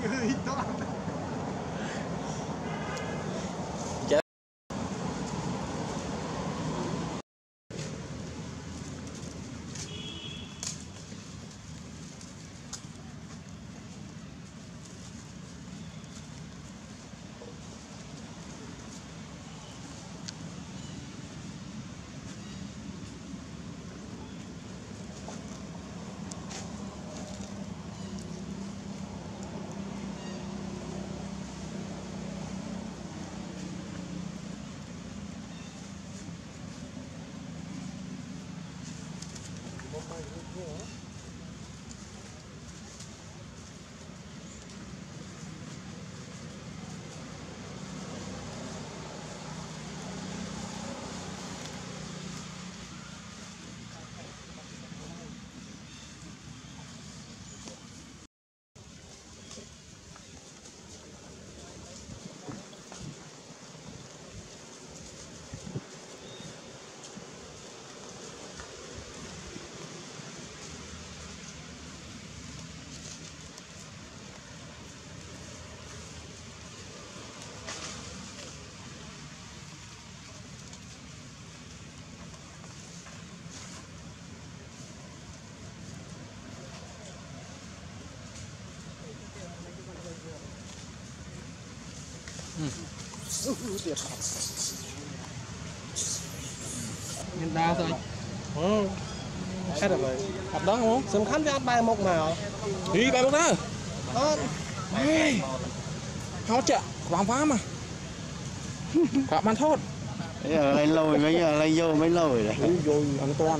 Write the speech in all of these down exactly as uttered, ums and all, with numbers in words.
Nhìn đau thôi. Ừ. Hết rồi. Học đó không? Sớm khăn với ăn bài một mà. Đi bài một đó. Ờ. Ê. Hot chợ, vàng phá mà. Quả man thốt. Bây giờ lấy lồi mấy giờ lấy vô mấy lồi này. Lấy vô ăn toàn.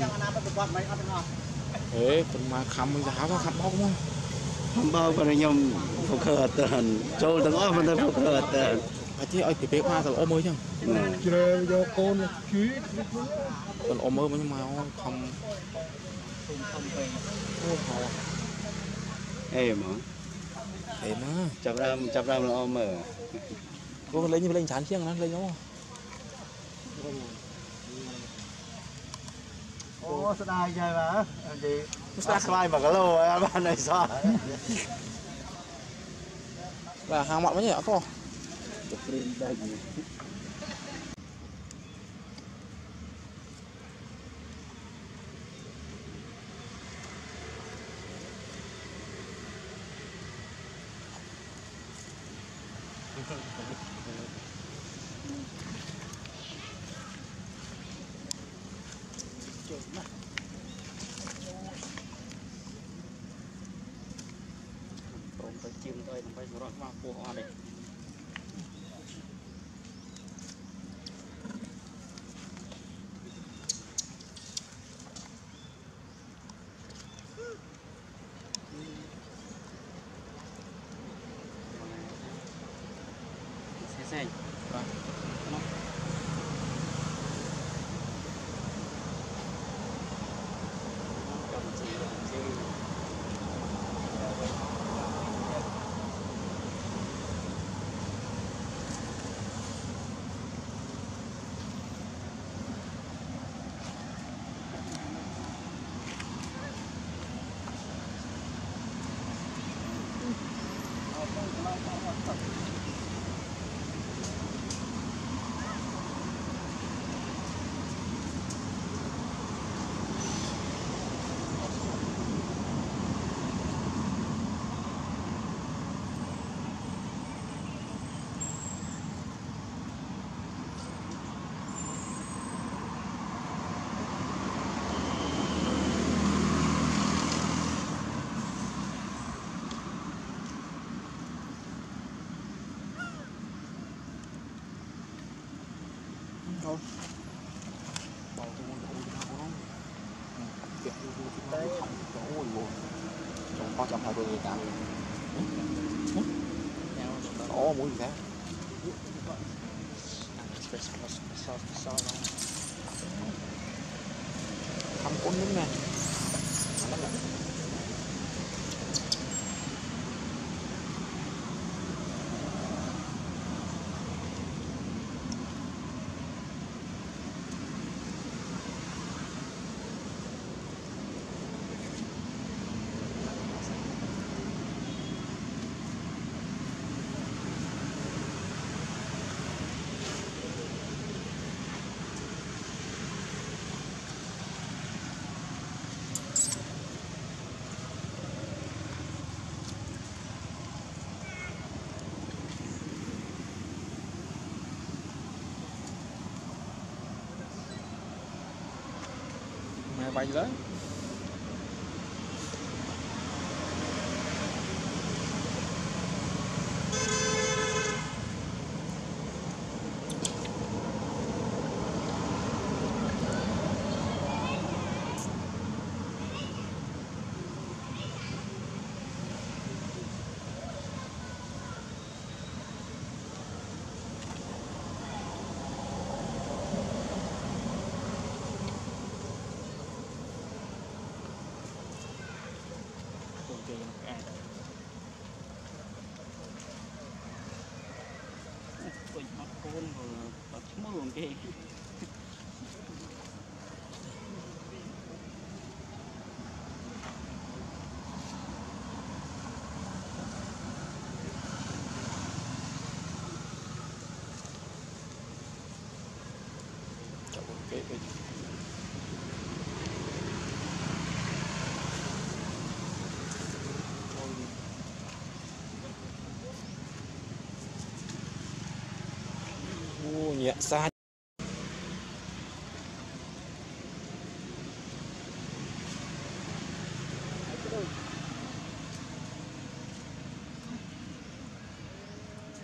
Ê, còn mà khăm mình giá có khăm bóc không? Không bao còn nhom phục hợp tần. Châu từng ốm mình phục hợp tần. À chứ ơi thì biết mà rồi ôm ơi chứ. Chưa vô con chuối. Còn ôm ơi nhưng mà không Êm hả? Êm á. Chập ram chập ram là ôm mở. Cô lấy như lên chán chiêng nó lên đúng không? Ô sao đai chơi mà? Gì? Sao slide mà cái lô ấy bạn này sao? Là hàng mọn mới nhỉ cô? Tôm tới chim thôi, không phải rót vào cua hoa đây. Xe xe. Vâng. Thôi. Bảo tôi muốn uống nào không? Việc đi đi thì đấy. Ôi ôi. Trong có trong hai đôi người ta. Ồ, muốn gì thế? Không cuốn nước nè. bay lớn Okay. cái cái ô nhẹ xa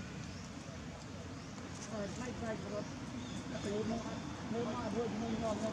Hãy subscribe cho kênh Ghiền Mì Gõ để không bỏ lỡ những video hấp dẫn.